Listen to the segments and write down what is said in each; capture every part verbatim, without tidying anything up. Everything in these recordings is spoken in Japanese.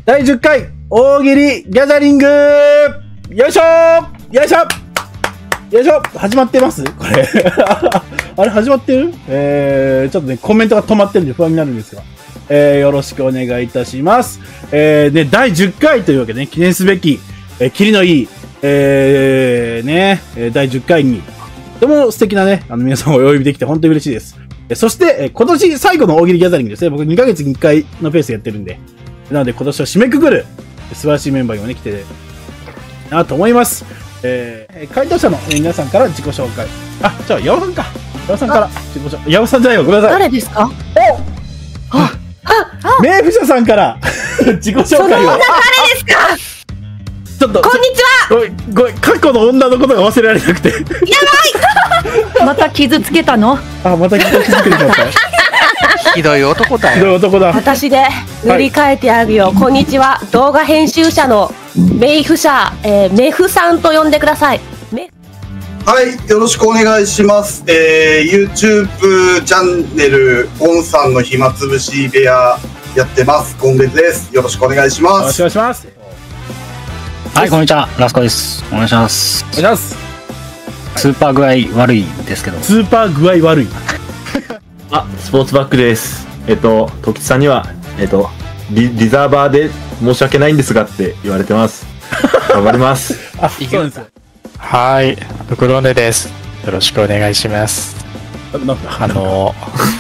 だいじゅっかい大喜利ギャザリング、よいしょー、よいしょよいしょ、始まってますこれ。あれ始まってる？えー、ちょっとね、コメントが止まってるんで不安になるんですが。えー、よろしくお願いいたします。えー、ね、だいじゅっかいというわけでね、記念すべき、えー、キリのいい、えー、ね、だいじゅっかいに、とても素敵なね、あの、皆さんをお呼びできて本当に嬉しいです。えー、そして、えー、今年最後の大喜利ギャザリングですね。僕にかげつにいっかいのペースでやってるんで。なので今年を締めくくる、素晴らしいメンバーがね、来て、なと思います。えー、回答者の皆さんから自己紹介。あ、じゃあ、矢尾さんか。矢尾さんから自己紹介。矢尾さんじゃないよ、ごめんなさい。 誰ですか？ おあ名不者さんから自己紹介を。 その女誰ですか？ ちょっと。 こんにちは。 ごめん、ごめん、過去の女のことが忘れられなくて。やばいまた傷つけたの？ あ、また傷つけてしまった。 ひどい男だよ。 ひどい男だ。 私で塗り替えてあるよ。はい、こんにちは。動画編集者のメフ者、えー、メフさんと呼んでください。 はい、よろしくお願いします。えー、YouTube チャンネルゴンさんの暇つぶし部屋やってます。ゴンベルです。よろしくお願いします。 よろしくお願いします。 はい、こんにちは。ラスコです。お願いします。 お願いします。 スーパー具合悪いですけど。 スーパー具合悪い。 あ、スポーツバックです。えっと、時津さんには、えっと、リ、リザーバーで申し訳ないんですがって言われてます。頑張ります。 あ、そうです。 はい、ウクロネです。よろしくお願いします。あの、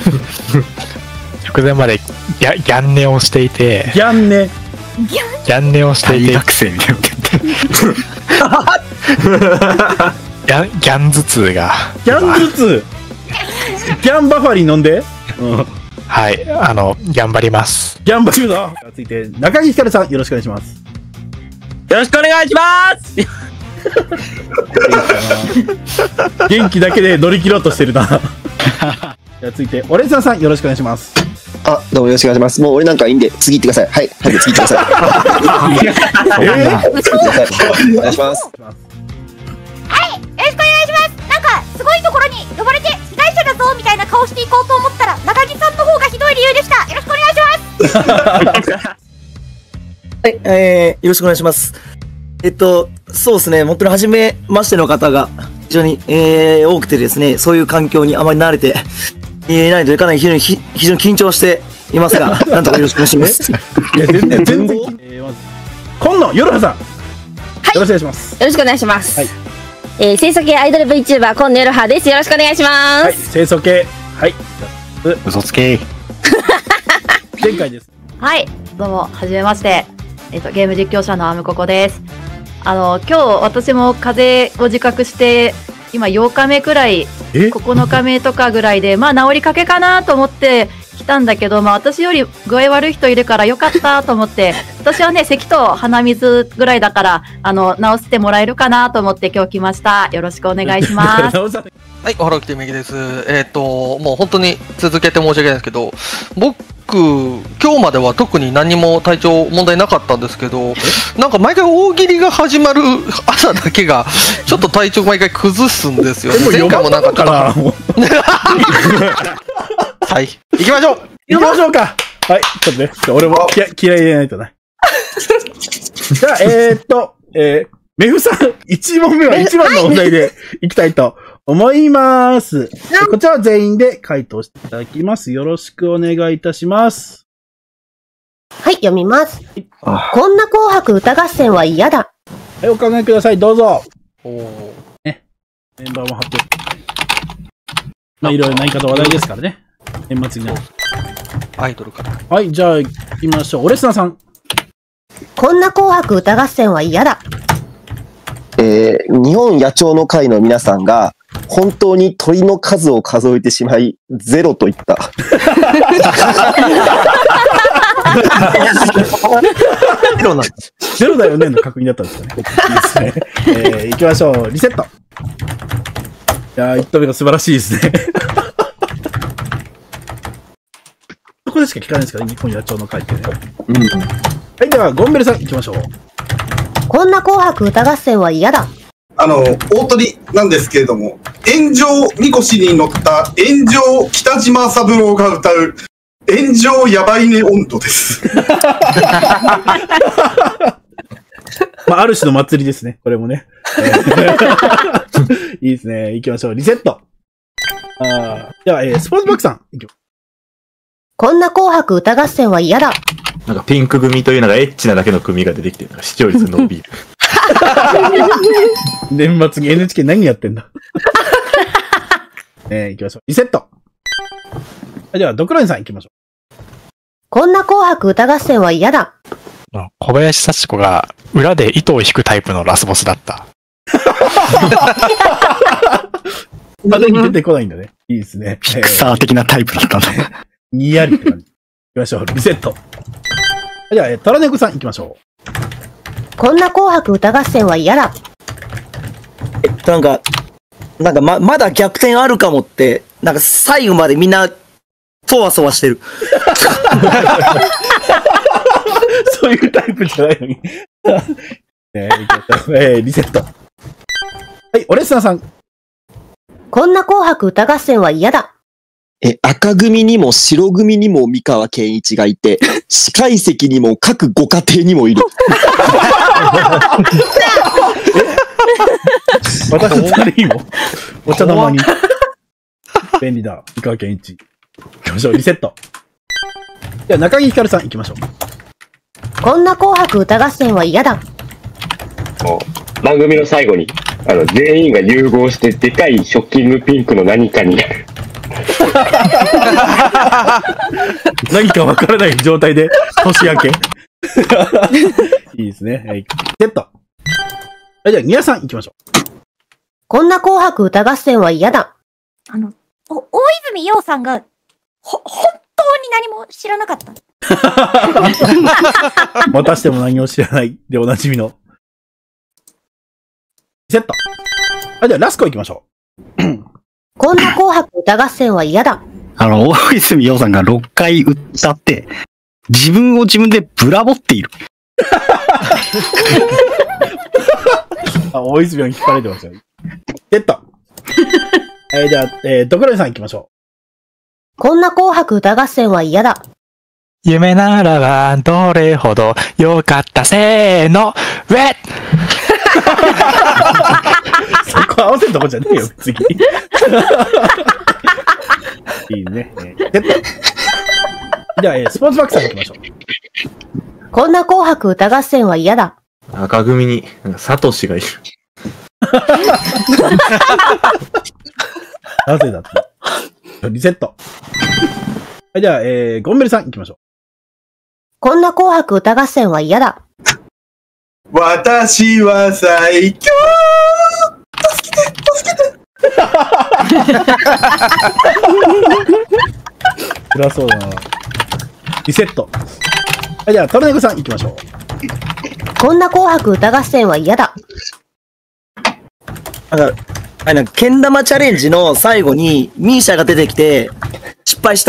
直前までギャ、ギャンネをしていて、 ギャンネギャンネをしていて、 大学生みたいな受けてギャン、ギャン頭痛が。 ギャン頭痛ギャンバファリン飲んで、うん、 はい、あの、頑張ります。 ギャンバファリンだ。続いて、中木ひかるさん、よろしくお願いします。 よろしくお願いします元気だけで乗り切ろうとしてるな。じゃあ続いて、オレンさんさん、よろしくお願いします。 あ、どうもよろしくお願いします。もう俺なんかいいんで、次行ってください。はい、はい、次行ってください。えー、お願いします。 はい、よろしくお願いします。なんか、すごいところに呼ばれて、被害者だぞみたいな顔していこうと思ったら、中木さんの方がひどい理由でした。よろしくお願いします。 はい、えー、よろしくお願いします。えっと、そうですね、本当に初めましての方が非常に、えー、多くてですね、そういう環境にあまり慣れていないので、かなり非常に、非常に緊張していますが、なんとかよろしくお願いします。 いや、全然、全然。えー、まず、今野よろはさん。はい。よろしくお願いします。 よろしくお願いします。はい。えー、清楚系アイドル VTuber、今野よろはです。よろしくお願いします。はい、 清楚系。はい。 嘘つけ。 前回です。 はい、どうも、はじめまして。えっと、ゲーム実況者のアムココです。あの、今日私も風邪を自覚して、今ようかめくらい、ここのかめとかぐらいで、まあ治りかけかなと思って来たんだけど、まあ私より具合悪い人いるからよかったと思って、私はね、咳と鼻水ぐらいだから、あの、治してもらえるかなと思って今日来ました。よろしくお願いします。 はい、おはらきてみきです。えっと、もう本当に続けて申し訳ないですけど、僕、今日までは特に何も体調問題なかったんですけど、なんか毎回大喜利が始まる朝だけがちょっと体調毎回崩すんですよね。前回もなんかちょっとはい、行きましょう行きましょうか。はい、ちょっとね、俺も気合い入れないとね。じゃあ、えーっと、えー、メフさん、いち問目はいちばんの問題でいきたいと思います。こちらは全員で回答していただきます。よろしくお願いいたします。 はい、読みます。こんな紅白歌合戦は嫌だ。 はい、お考えください。どうぞ。おー。ね。メンバーも発表。まあ、いろいろ何かと話題ですからね。年末になる。 アイドルから。 はい、じゃあ、行きましょう。オレスナさん。 こんな紅白歌合戦は嫌だ。 えー、日本野鳥の会の皆さんが、本当に鳥の数を数えてしまい、ゼロと言った。 ゼロなんゼロだよねの確認だったんですよね。いいですね。えー、行きましょう。リセット。いやー、一投目が素晴らしいですね。そこでしか聞かないですからね、日本野鳥の会ってね。うん。はい、では、ゴンベルさん行きましょう。 こんな紅白歌合戦は嫌だ。 あの、大鳥なんですけれども、炎上みこしに乗った炎上北島三郎が歌う炎上やばいね温度です。 まあ、ある種の祭りですね。これもね。いいですね。行きましょう。リセット。あでは、えー、スポーツバックさん。行きまこんな紅白歌合戦は嫌だ。 なんかピンク組というのがエッチなだけの組が出てきてるのが視聴率伸びる。 年末に エヌエイチケー 何やってんだ。えー、行きましょう。リセット。では、ドクロニさん行きましょう。 こんな紅白歌合戦は嫌だ。 小林幸子が裏で糸を引くタイプのラスボスだった。 まだに出てこないんだね。いいですね。 ピクサー的なタイプだったんだね。 にやりって感じ。行きましょう。リセット。じゃあ、トラネコさん行きましょう。こんな紅白歌合戦は嫌だ。 えっと、なんか、なんかま、まだ逆転あるかもって、なんか最後までみんな、そわそわしてる。 そういうタイプじゃないのに。えー、えー、リセット。はい、オレッサーさん。 こんな紅白歌合戦は嫌だ。 え、赤組にも白組にも三河健一がいて、司会席にも各ご家庭にもいる。 私の誰にもお茶の間に。便利だ。三河健一。行きましょう。リセット。では、中木ひかるさん行きましょう。 こんな紅白歌合戦は嫌だ。 番組の最後に、あの、全員が融合して、でかいショッキングピンクの何かになる。 何かわからない状態で、年明け。いいですね。はい。セット。はい、じゃあ、宮さん行きましょう。 こんな紅白歌合戦は嫌だ。 あの、お、大泉洋さんが、ほ、本当に何も知らなかった。 またしても何も知らないでおなじみの。セット。はい、じゃあ、ラスコ行きましょう。 こんな紅白歌合戦は嫌だ。 あの、大泉洋さんがろっかい歌って、自分を自分でブラボっている。 あ、大泉洋に引かれてますよ。セット。はい、じゃあ、えー、ドクロニさん行きましょう。こんな紅白歌合戦は嫌だ。 夢ならばどれほどよかったせーの、ウェッそこ合わせるとこじゃねえよ、次。いいね。えー、セット。じゃあ、えー、スポーツバックさん行きましょう。 こんな紅白歌合戦は嫌だ。 赤組に、なんか、サトシがいる。 なぜだって。リセット。はい、じゃあ、えー、ゴンベルさん行きましょう。 こんな紅白歌合戦は嫌だ。 私は最強助けて助けて辛そうだな。リセット。はい、じゃあ、トルネコさん行きましょう。 こんな紅白歌合戦は嫌だ。 なんか、あれなんか、けん玉チャレンジの最後に、ミーシャが出てきて、失敗した。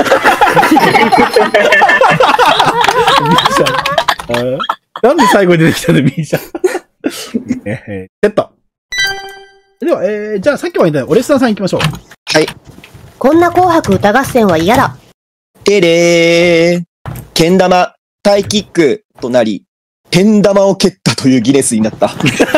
ミーシャ。なんで最後に出てきたの、ミーシャ。えー、セット。では、えー、じゃあさっきも言ったオレスターさん行きましょう。 はい。 こんな紅白歌合戦は嫌だ。 てれー。けん玉、タイキックとなり、けん玉を蹴ったというギネスになった。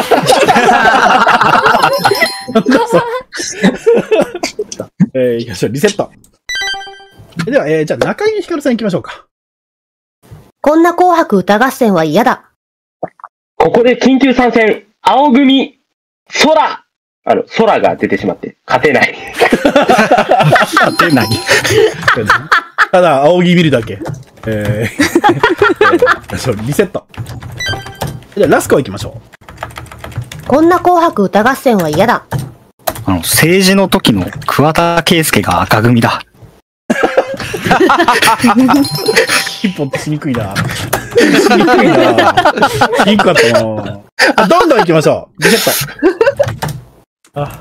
えー、行きましょう。リセット。では、えー、じゃあ中井ひかるさん行きましょうか。 こんな紅白歌合戦は嫌だ。 ここで緊急参戦、青組、空あの、空が出てしまって、勝てない。 勝てない。 ただ、青木見るだけ。えー、リセット。じゃあ、ラスコ行きましょう。こんな紅白歌合戦は嫌だ。 あの、政治の時の桑田佳祐が赤組だ。 一本ってしにくいな。しにくいな。しにくかったな。あ、どんどん行きましょう。リセット。あ。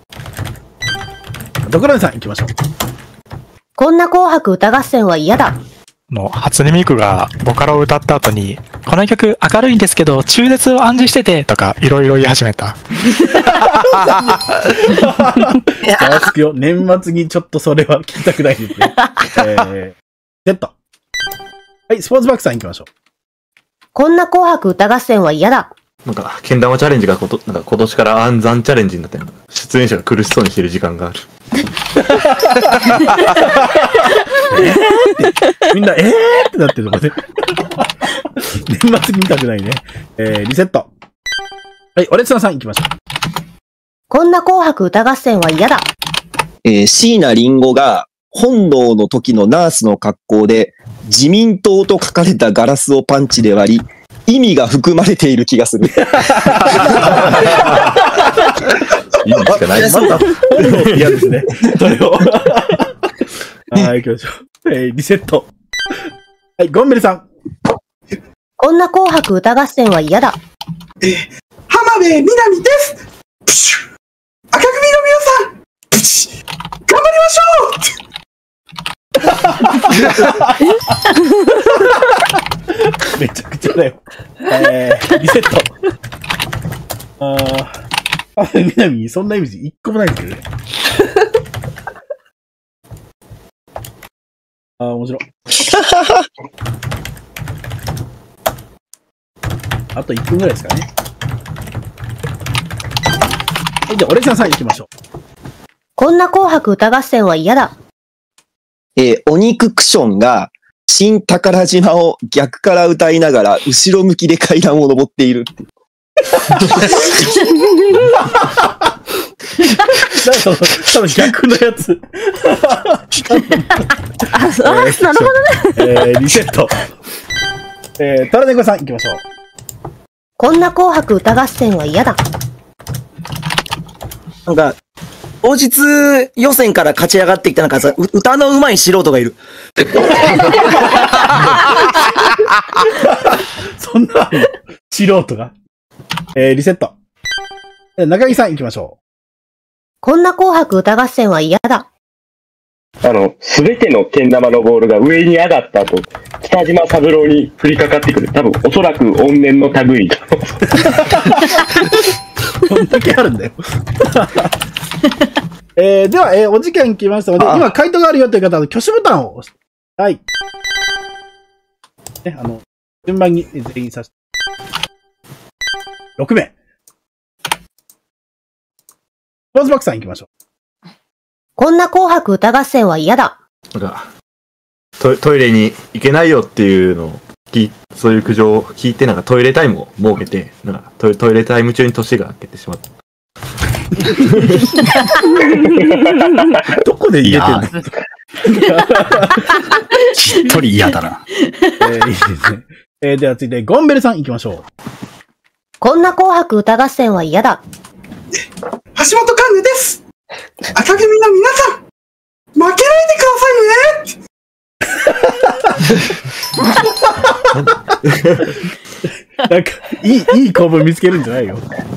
ドクランさん行きましょう。 こんな紅白歌合戦は嫌だ。 の初音ミクがボカロを歌った後に、この曲明るいんですけど中絶を暗示しててとかいろいろ言い始めた。 年末にちょっとそれは聞きたくないですね。えーセット。はい、スポーツバックさん行きましょう。 こんな紅白歌合戦は嫌だ。 なんか、けん玉チャレンジがこと、なんか今年から暗算チャレンジになって、出演者が苦しそうにしてる時間がある。 みんな、えーってなってるとこで。年末に見たくないね。えー、リセット。はい、オレツナさん行きましょう。 こんな紅白歌合戦は嫌だ。 えー、椎名林檎が本能の時のナースの格好で自民党と書かれたガラスをパンチで割り、意味が含まれている気がする。 意味しかない。 また、嫌ですね。それを。はい、行きましょう。えー、リセット。はい、ゴンベルさん。 こんな紅白歌合戦は嫌だ。 えー、浜辺美波です。プシュ赤組の皆さん、プシュ頑張りましょうめちゃくちゃだよ。えー、リセット。あー、浜辺美波、そんなイメージ一個もないんですけどね。あー、面白い。あといっぷんぐらいですかね。はい、じゃあ、オレちゃんさん行きましょう。 こんな紅白歌合戦は嫌だ。 えー、お肉クションが新宝島を逆から歌いながら後ろ向きで階段を登っているって。 多分逆のやつ。 あ、そう、なるほどね。 えー、リセット。えー、タラネコさん行きましょう。 こんな紅白歌合戦は嫌だ。 なんか、当日予選から勝ち上がってきたなんかさ、歌の上手い素人がいる。 そんな、素人が。えー、リセット。中木さん行きましょう。 こんな紅白歌合戦は嫌だ。 あの、すべてのけん玉のボールが上に上がった後、北島三郎に降りかかってくる。多分、おそらく怨念の類と。 こんだけあるんだよ。えー、では、えー、お時間来ましたので、今回答があるよという方は、挙手ボタンを押して、はい。ね、あの、順番に全員させて。ろくめい。スポーツバックさん行きましょう。 こんな紅白歌合戦は嫌だ。 なんかト、トイレに行けないよっていうのを聞い、そういう苦情を聞いて、なんかトイレタイムを設けて、なんかトイトイレタイム中に年が明けてしまった。 どこで言えてんの？ しっとり嫌だな。 えー、いいですね。えー、では続いて、ゴンベルさん行きましょう。 こんな紅白歌合戦は嫌だ。 橋本環奈です。赤組の皆さん、負けないでくださいね。 なんか、いい、いい構文見つけるんじゃないよ。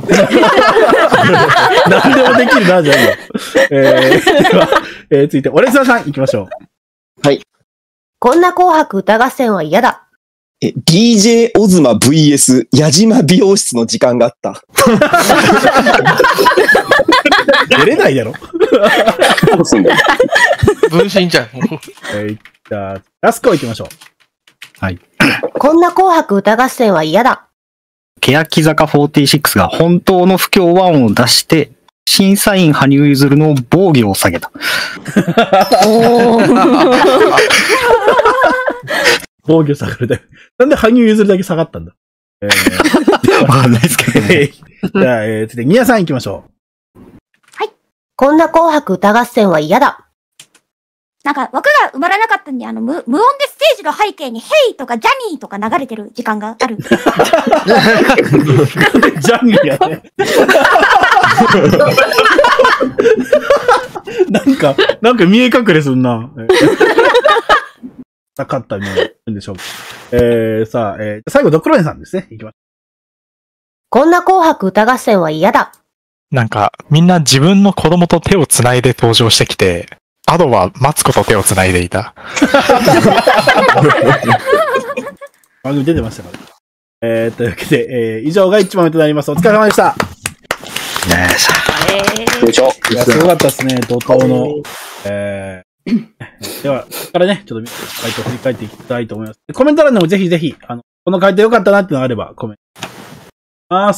何でもできるな、じゃないよ。えー、では、えー、続いて、オレスナさん行きましょう。 はい。 こんな紅白歌合戦は嫌だ。 え、ディージェー オズマ ブイエス 矢島美容室の時間があった。 出れないだろ。 どうすんだよ。 分身じゃん。 えー、じゃあ、ラスコ行きましょう。 はい。 こんな紅白歌合戦は嫌だ。 欅坂フォーティーシックスが本当の不協和音を出して、審査員羽生結弦の防御を下げた。 おー。 防御下がるだよ。なんで羽生結弦だけ下がったんだ。えー、 わかんないですけどね。 じゃあ、えー、続いて、宮さん行きましょう。 はい。 こんな紅白歌合戦は嫌だ。 なんか枠が埋まらなかったんで、あの、無、無音でステージの背景にヘイとかジャニーとか流れてる時間がある。 ジャニーやね。なんか、なんか見え隠れすんな。なかったんでしょうか。えー、さあ、えー、最後、ドクロネさんですね。いきます。 こんな紅白歌合戦は嫌だ。 なんか、みんな自分の子供と手を繋いで登場してきて、アドはマツコと手を繋いでいた。 番組出てましたから。えー、というわけで、えー、以上がいちばんめとなります。お疲れ様でした。 よいしょ。 よいしょ。 いや、すごかったですね、怒涛の。えーでは、ここからね、ちょっと回答振り返っていきたいと思います。コメント欄でもぜひぜひ、あの、この回答良かったなっていうのがあればコメントします。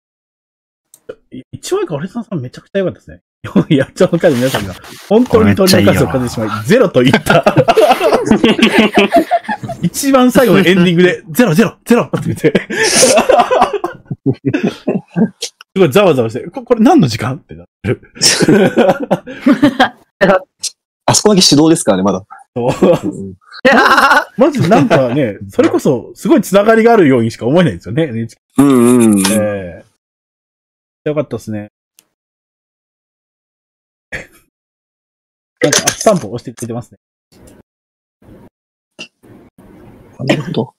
一応か、俺さんめちゃくちゃ良かったですね。やっちゃうの回の皆さんが、本当に鳥の数を数えてしまい、ゼロと言った。一番最後のエンディングで、ゼロ、ゼロ、ゼロって言って。すごいざわざわして、ここれ何の時間ってなってる。 あそこだけ手動ですからね、まだ。 そうまずなんかね、それこそ、すごいつながりがあるようにしか思えないんですよね。 うんうん。 えー、よかったですね。なんか、スタンプを押してくれてますね。 なるほど。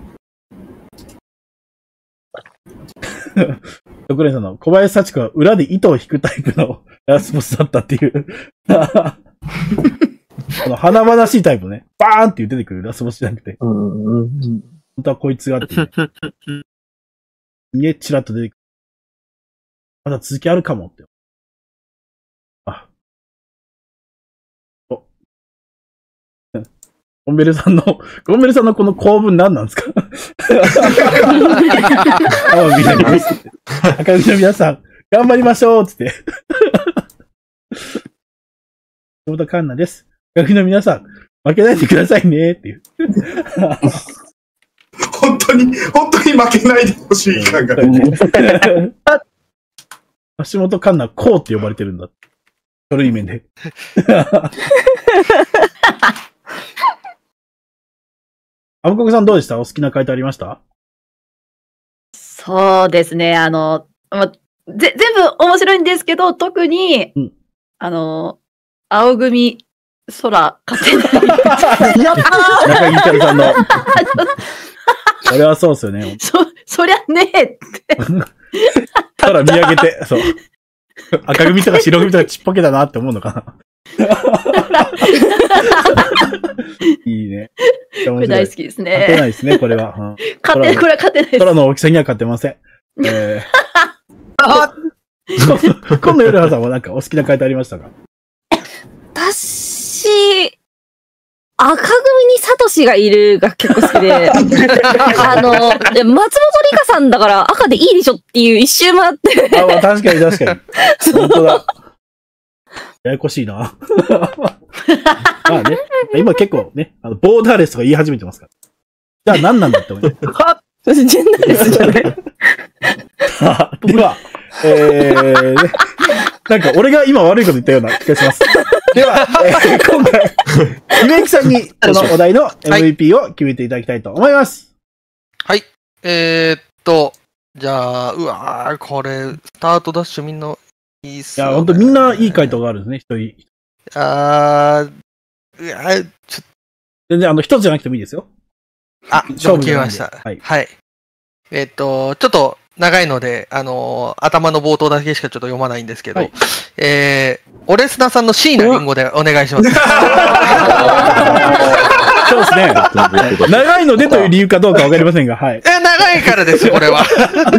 徳連さんの小林幸子は裏で糸を引くタイプのラスボスだったっていう。この華々しいタイプね。バーンって出てくるラスボスじゃなくて。 うんうんうん、 本当はこいつがあって、ね。家チラッと出てくる。まだ続きあるかもって。あ。お。ゴンベルさんの、ゴンベルさんのこの構文何なんですかあ、みんなに赤組の皆さん、頑張りましょうつって。翔太環奈です。赤組の皆さん、負けないでくださいねっていう。 本当に、本当に負けないでほしい感がね。 橋本環奈、こうって呼ばれてるんだ。書類面で。アムココさんどうでした？お好きな回答ありました？ そうですね、あの、ま、ぜ、全部面白いんですけど、特に、 うん、 あの、青組、空、勝てない。 やったー中木ひかるさんの。これはそうですよね。 そ、そりゃねえって。 空見上げて、そう。赤組とか白組とかちっぽけだなって思うのかな。いいね。 これ大好きですね。 勝てないですね、これは。うん、 勝て、これは勝てないです。 空の大きさには勝てません。えー、今度夜はさんもなんかお好きな回答ありましたか？ 私、赤組にサトシがいるが結構好きで、あの、松本里香さんだから赤でいいでしょっていう一周回って。 あ、まあ、確かに確かに。本当だ。ややこしいな。まあね、今結構ね、あのボーダーレスとか言い始めてますから。じゃあ何なんだって思います。 はジェンダーレスじゃない。 では、えー、ね、なんか俺が今悪いこと言ったような気がします。では、えー、今回、リメイクさんにこのお題の エムブイピー を決めていただきたいと思います。 はい。えー、っと、じゃあ、うわー、これ、スタートダッシュみんないいっすよ、ね。 いや、ほんとみんないい回答があるんですね、一人。 あー、うわー、ちょっと。 全然あの、一つじゃなくてもいいですよ。 あ、勝負決めました。 はい。 はい。えー、っと、ちょっと長いので、あのー、頭の冒頭だけしかちょっと読まないんですけど、はい、えー、オレスナさんの椎名林檎でお願いします。 そうですね。長いのでという理由かどうかわかりませんが、はい。 え、長いからです、これは。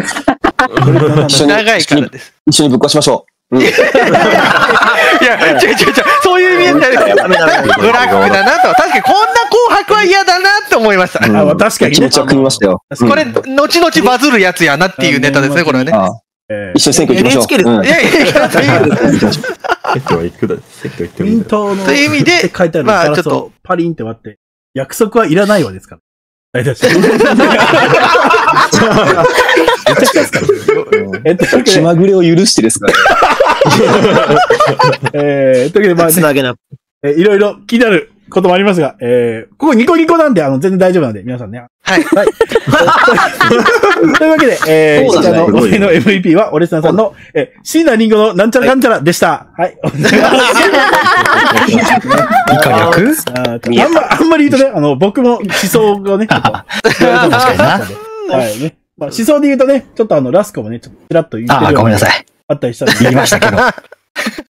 長いからです。 一緒にぶっ壊しましょう。うん、いや、 違う違う違う、そういう意味じゃない。ブラックだなと。確かにこんな紅白は嫌だなって思いました。 うん、 あ、確かに、ね。 気持ちは組みましたよ。 これ、後々バズるやつやなっていうネタですね、これはね。 一緒に選挙行きましょう。 エヌエイチケー です。うん、いやいやいや、選挙は行くだ、選挙行ってみる。という意味で、 書いてあるまあちょっとパリンって割って、約束はいらないわですから。大体。 えっと、気まぐれを許してですから。 えー、というわけで、まあ、 つなげな。 えー、いろいろ気になることもありますが、えー、ここニコニコなんで、あの、全然大丈夫なんで、皆さんね。 はい。はい。 というわけで、えー、こちらのお題の エムブイピー は、オレスナさんの、えー、椎名林檎のなんちゃらかんちゃらでした。はい。 いか役あんま、あんまり言うとね、あの、僕も思想がね、ちょっと。確かにな。はいね。まあ、思想で言うとね、ちょっとあの、ラスコもね、ちょっとちらっと言ってる。 あ、ごめんなさい。 あったりしたんで。 言いましたけど。